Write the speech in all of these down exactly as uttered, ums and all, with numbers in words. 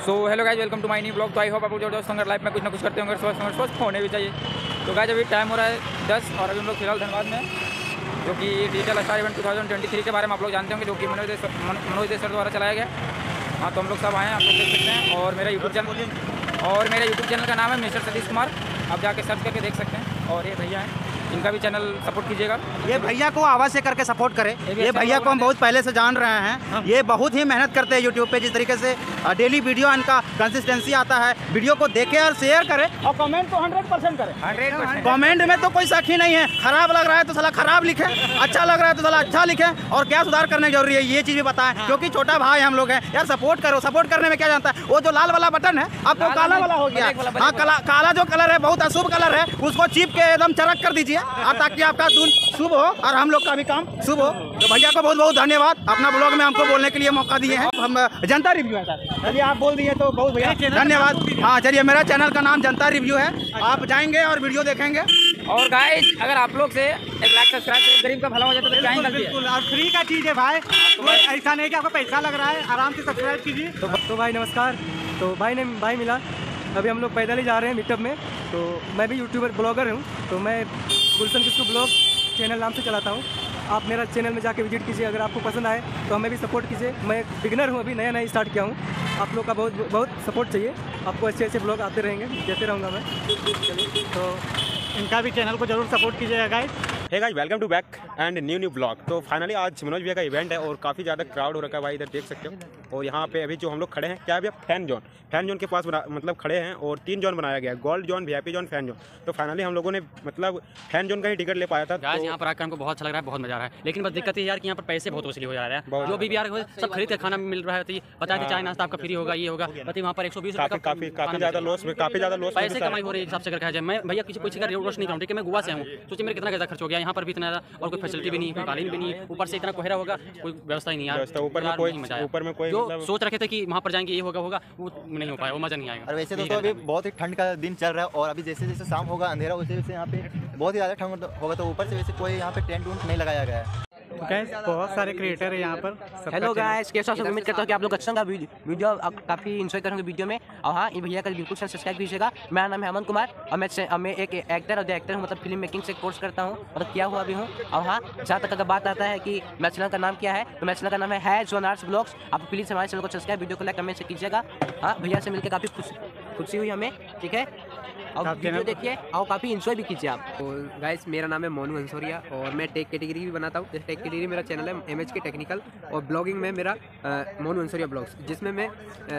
So hello guys, welcome to my new blog. तो I hope आप जो दोस्तों अगर लाइफ में कुछ ना कुछ करते होंगे, स्वस्थ होंगे, स्वस्थ होने भी चाहिए। तो गाइज अभी टाइम हो रहा है दस और अभी हम लोग फिलहाल धनबाद में, जो कि digital star event two thousand twenty three के बारे में आप लोग जानते होंगे, जो कि मनोज मनोज देसर द्वारा चलाया गया। हाँ, तो हम लोग सब आए हैं, आप लोग देख सकते हैं। और मेरा यूट्यूब चैनल और मेरा यूट्यूब चैनल का नाम है मिस्टर सतीश कुमार, आप जाके सर्च करके देख सकते हैं। और ये भैया हैं, इनका भी चैनल सपोर्ट कीजिएगा। ये भैया को आवाज़ से करके सपोर्ट करें। ये भैया को हम बहुत पहले से जान रहे हैं। ये बहुत ही मेहनत करते हैं यूट्यूब पे, जिस तरीके से डेली वीडियो इनका कंसिस्टेंसी आता है। वीडियो को देखें और शेयर करें और कमेंट तो हंड्रेड परसेंट करें। हंड्रेड परसेंट कमेंट में तो कोई सखी नहीं है। खराब लग रहा है तो साला खराब लिखें, अच्छा लग रहा है तो साला अच्छा लिखें। और क्या सुधार करने की जरूरी है ये चीज़ भी बताएं, क्योंकि छोटा भाई हम लोग हैं यार। सपोर्ट करो। सपोर्ट करने में क्या जानता है, वो जो लाल वाला बटन है आपको काला वाला हो गया। हाँ, काला जो कलर है बहुत अशुभ कलर है, उसको चिप के एकदम चरक कर दीजिए, ताकि आपका दून शुभ हो और हम लोग का भी काम शुभ हो। तो भैया को बहुत बहुत धन्यवाद, अपना ब्लॉग में हमको बोलने के लिए मौका दिए हैं। हम जनता रिव्यू है सर, चलिए आप बोल दिए तो बहुत भैया धन्यवाद। हाँ चलिए, मेरा चैनल का नाम जनता रिव्यू है, आप जाएंगे और वीडियो देखेंगे। और गाइस, अगर आप लोग से एक लाख सब्सक्राइब से गरीब का भला हो जाता तो क्या ही गलती है। और फ्री का चीज़ है भाई, तो ऐसा नहीं कि आपको पैसा लग रहा है। आराम से सब्सक्राइब कीजिए। तो, तो भाई नमस्कार। तो भाई ने भाई मिला, अभी हम लोग पैदल ही जा रहे हैं मीटअप में। तो मैं भी यूट्यूबर ब्लॉगर हूँ, तो मैं गुलशन किस्कू ब्लॉग चैनल नाम से चलाता हूँ। आप मेरा चैनल में जाके विजिट कीजिए, अगर आपको पसंद आए तो हमें भी सपोर्ट कीजिए। मैं बिगिनर हूँ, अभी नया नया स्टार्ट किया हूँ। आप लोग का बहुत बहुत सपोर्ट चाहिए, आपको अच्छे अच्छे ब्लॉग आते रहेंगे, देते रहूँगा मैं। चलिए, तो इनका भी चैनल को जरूर सपोर्ट कीजिएगा guys. Hey guys, welcome to back and new new blog. तो फाइनली आज मनोज भैया का इवेंट है और काफ़ी ज़्यादा क्राउड हो रखा है भाई, इधर देख सकते हो। और यहाँ पे अभी जो हम लोग खड़े हैं, क्या है भैया, फैन जोन फैन जोन के पास मतलब खड़े हैं। और तीन जोन बनाया गया है, gold zone, VIP zone, fan zone. तो फाइनली हम लोगों ने मतलब फैन जोन का ही टिकट ले पाया था। गाइस, यहाँ पर आकर हमको बहुत अच्छा लग रहा है, बहुत मजा आ रहा है। लेकिन बस दिक्कत है यार कि यहाँ पर पैसे बहुत वसूली हो जा रहा है। जो भी यार सब खरीद के खाना मिल रहा है, बताया चाय नाश्ता आपका फ्री होगा, ये होगा, बताइए वहाँ पर एक सौ बीस काफ़ी काफ़ी काफ़ी ज़्यादा लॉस में काफ़ी ज़्यादा लॉस पैसे कमाई हो रही है हिसाब से करके। मैं भैया किसी कुछ का रोश नहीं करूँ, ठीक है। मैं गोवा से हूँ, सोचिए मेरे कितना ज़्यादा खर्च हो गया। यहाँ पर भी इतना ज़्यादा और कोई फैसिलिटी भी नहीं, कोई कालीन भी नहीं है, ऊपर से इतना कोहरा होगा, कोई व्यवस्था ही नहीं यार। ऊपर में कोई ऊपर में कोई जो सोच रखे थे कि वहाँ पर जाएंगे ये होगा होगा, वो नहीं हो पाया, वो मजा नहीं आएगा। और वैसे तो, तो अभी बहुत ही ठंड का दिन चल रहा है, और अभी जैसे जैसे शाम होगा, अंधेरा वैसे वैसे यहाँ पे बहुत ही ज़्यादा ठंड होगा। तो ऊपर से वैसे कोई यहाँ पे टेंट वेंट नहीं लगाया गया है। गाइस, बहुत सारे क्रिएटर है यहाँ पर। हेलो गाइस, कैसा सब उम्मीद करता हूँ कि आप लोग अच्छा का वीडियो काफ़ी इंजॉय करेंगे वीडियो में। और हाँ, ये भैया का बिल्कुल सब्सक्राइब कीजिएगा। मेरा नाम है अमन कुमार और मैं मैं एक एक्टर और एक्टर हूँ, मतलब फिल्म मेकिंग से कोर्स करता हूँ, मतलब किया हुआ भी हूँ। और हाँ, जहाँ तक अगर बात आता है कि मेरे चैनल का नाम क्या है, तो मेरे चैनल का नाम है है जोन आर्ट्स ब्लॉग्स। आप प्लीज़ हमारे चैनल को सब्सक्राइब, वीडियो को लाइक कमेंट से कीजिएगा। हाँ, भैया से मिलकर काफ़ी खुशी खुशी हुई हमें, ठीक है। और वीडियो देखिए और काफ़ी इंजॉय भी कीजिए आप। और गाइस, मेरा नाम है मोनू अंसोरिया और मैं टेक कैटेगरी भी बनाता हूँ। टेक कैटेगरी मेरा चैनल है एम एच के टेक्निकल, और ब्लॉगिंग में मेरा मोनू अंसोरिया ब्लॉग्स, जिसमें मैं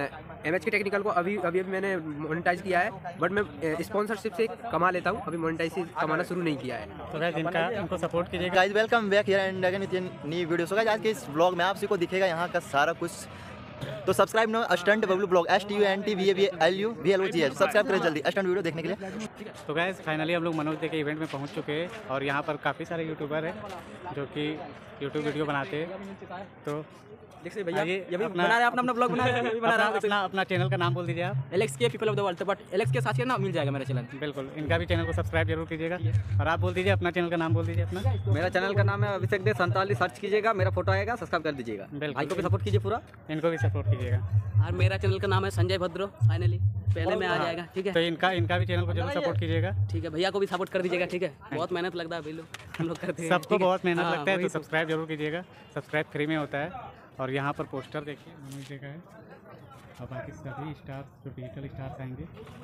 एम एच के टेक्निकल को अभी अभी अभी मैंने मोनेटाइज किया है, बट मैं स्पॉन्सरशिप से कमा लेता हूँ, अभी मोनेटाइज कमाना शुरू नहीं किया है। तो गाइस, इनका इनको सपोर्ट कीजिएगा। Guys, welcome back here and again with new video. So guys, आज के इस ब्लॉग में आप सभी को दिखेगा यहाँ का सारा कुछ। तो subscribe no stunt Bablu blog, S T U N T V A V L U V L O G H. Subscribe करें जल्दी स्टंट वीडियो देखने के लिए। तो गाइस, फाइनली हम लोग मनोज दे के इवेंट में पहुंच चुके हैं, और यहाँ पर काफ़ी सारे यूट्यूबर हैं जो कि यूट्यूब वीडियो बनाते हैं। तो देखिए भैया, ये भी बना रहे हैं, अपना अपना ब्लॉग बना रहे हैं, बना रहा है। अपना अपना चैनल का नाम बोल दीजिए आप। एलेक्स के people of the world, but Alex के साथ ही ना मिल जाएगा मेरा चैनल। बिल्कुल, इनका भी चैनल को सब्सक्राइब जरूर कीजिएगा। और आप बोल दीजिए अपना चैनल का नाम बोल दीजिए अपना। मेरा चैनल का नाम है अभिषेक दे संताली, सर्च कीजिएगा, मेरा फोटो आएगा, सब्सक्राइब कर दीजिएगा। भाई को भी सपोर्ट कीजिए पूरा, इनको भी सपोर्ट कीजिएगा। और मेरा चैनल का नाम है संजय भद्रो, फाइनली पहले में आ जाएगा, ठीक है। तो इनका इनका भी चैनल को जरूर सपोर्ट कीजिएगा, ठीक है। भैया को भी सपोर्ट कर दीजिएगा, ठीक है। बहुत मेहनत लगता है, लोग हम लोग करते हैं, सबको बहुत मेहनत हाँ, लगता है। तो सब्सक्राइब जरूर कीजिएगा, सब्सक्राइब फ्री में होता है। और यहाँ पर पोस्टर देखिए मनोज जी का है, और बाकी सभी स्टार्स जो डिजिटल स्टार्स आएंगे।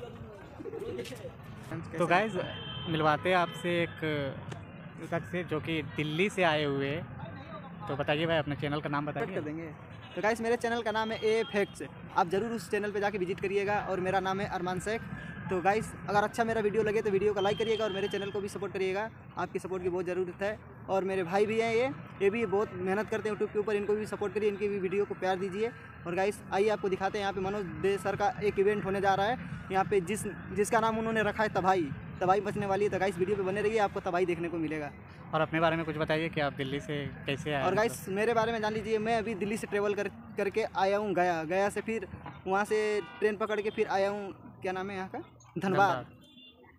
तो गाइज, मिलवाते हैं आपसे एक शख्स से जो कि दिल्ली से आए हुए हैं। तो बताइए भाई, अपने चैनल का नाम बताइए। कर देंगे। तो गाइस, मेरे चैनल का नाम है ए फैक्ट्स, आप ज़रूर उस चैनल पे जाके विजिट करिएगा। और मेरा नाम है अरमान शेख। तो गाइस, अगर अच्छा मेरा वीडियो लगे तो वीडियो को लाइक करिएगा और मेरे चैनल को भी सपोर्ट करिएगा, आपकी सपोर्ट की बहुत ज़रूरत है। और मेरे भाई भी हैं, ये ये भी बहुत मेहनत करते हैं यूट्यूब के ऊपर, इनको भी सपोर्ट करिए, इनकी भी वीडियो को प्यार दीजिए। और गाइस, आइए आपको दिखाते हैं, यहाँ पे मनोज दे सर का एक इवेंट होने जा रहा है। यहाँ पे जिस जिसका नाम उन्होंने रखा है तबाही तबाही बचने वाली है। तो गाइस, वीडियो पे बने रहिए, आपको तबाही देखने को मिलेगा। और अपने बारे में कुछ बताइए कि आप दिल्ली से कैसे आए। और गाइस, मेरे बारे में जान लीजिए, मैं अभी दिल्ली से ट्रेवल कर करके आया हूँ गया गया से, फिर वहाँ से ट्रेन पकड़ के फिर आया हूँ, क्या नाम है यहाँ का, धनबाद।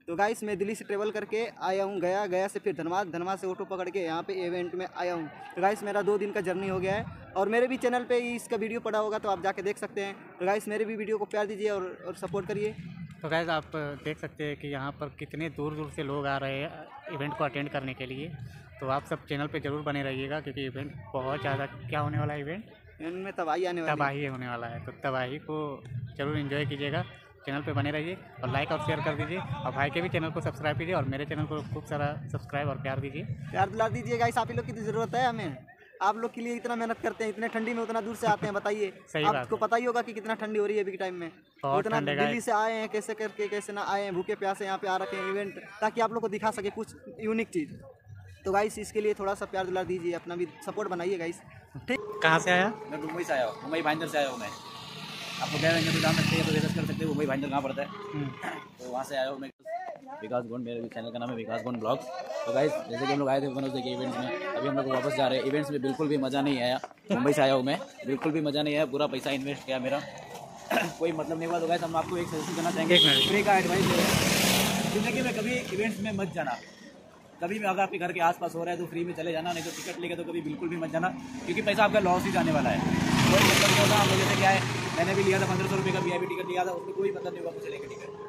तो गाइस मैं दिल्ली से ट्रेवल करके आया हूँ गया, गया से फिर धनबाद, धनबाद से ऑटो पकड़ के यहाँ पे इवेंट में आया हूँ। तो गाइस मेरा दो दिन का जर्नी हो गया है और मेरे भी चैनल पे इसका वीडियो पड़ा होगा तो आप जाके देख सकते हैं। तो गाइस मेरे भी वीडियो को प्यार दीजिए और, और सपोर्ट करिए। तो गाइस आप देख सकते हैं कि यहाँ पर कितने दूर दूर से लोग आ रहे हैं इवेंट को अटेंड करने के लिए। तो आप सब चैनल पे ज़रूर बने रहिएगा क्योंकि इवेंट बहुत ज़्यादा क्या होने वाला है, इवेंट इनमें तबाही आने वाली है। तबाही होने वाला है। तो तबाही को ज़रूर एंजॉय कीजिएगा, चैनल पे बने रहिए और लाइक और शेयर कर दीजिए और भाई के भी चैनल को सब्सक्राइब कीजिए और मेरे चैनल को खूब सारा सब्सक्राइब और प्यार दीजिए, प्यार दिला दीजिए। गाइस आप ही लोग की ज़रूरत है हमें, आप लोग के लिए इतना मेहनत करते हैं, इतने ठंडी में उतना दूर से आते हैं। बताइए आपको पता ही होगा कि कितना ठंडी हो रही है अभी के टाइम में, उतना दिल्ली से आए हैं, कैसे करके कैसे ना आए हैं, भूखे प्यासे यहाँ पे आ रखे हैं इवेंट, ताकि आप लोग को दिखा सके कुछ यूनिक चीज़। तो गाइस इसके लिए थोड़ा सा प्यार दिला दीजिए, अपना भी सपोर्ट बनाइए गाइस। ठीक, कहाँ से आया? मैं मुंबई से आया हूँ, मुंबई भाईंदर से आया हूँ मैं। आपको क्या तो जान सकते हैं, तो रिसर्च कर सकते हैं मुंबई भाईंदर कहाँ पड़ता है। तो वहाँ से आया हूँ मैं, विकास गोंड, मेरे चैनल का नाम है विकास गोंड ब्लॉग्स। तो गाइस जैसे कि हम लोग आए थे मनोज के इवेंट्स में, अभी हम लोग वापस जा रहे हैं। इवेंट्स में बिल्कुल भी मज़ा नहीं आया, मुंबई से आया हूँ मैं, बिल्कुल भी मज़ा नहीं आया, पूरा पैसा इन्वेस्ट किया मेरा, कोई मतलब नहीं हुआ। तो गाइस हम आपको एक सजेशन करना चाहेंगे, फ्री का एडवाइस है, जिंदगी में कभी इवेंट्स में मत जाना। कभी भी अगर आपके घर के आसपास हो रहा है तो फ्री में चले जाना, नहीं तो टिकट लेके तो कभी बिल्कुल भी मत जाना, क्योंकि पैसा आपका लॉस ही जाने वाला है। कोई मतलब नहीं होगा। हम लोग जैसे क्या है, मैंने भी लिया था पंद्रह सौ रुपये का वी आई पी टिकट लिया था, उसमें कोई मतलब नहीं हुआ मुझे लेकर टिकट।